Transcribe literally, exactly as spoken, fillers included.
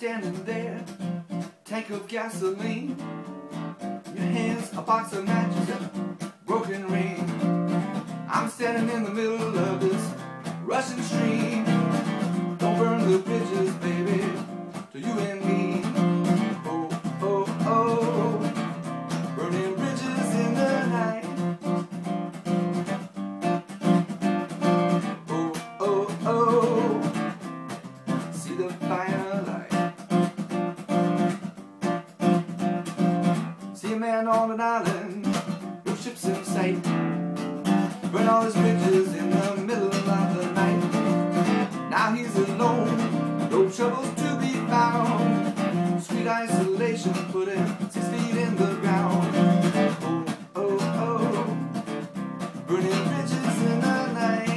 standing there, tank of gasoline. In your hands a box of matches and a broken ring. I'm standing in the middle of this rushing stream. Don't burn the bridges, baby, to you and me. Oh, oh, oh, burning bridges in the night. Oh, oh, oh, see the firelight. See a man on an island, no ships in sight. Burn all his bridges in the middle of the night. Now he's alone, no troubles to be found. Sweet isolation put him six feet in the ground. Oh, oh, oh, burning bridges in the night.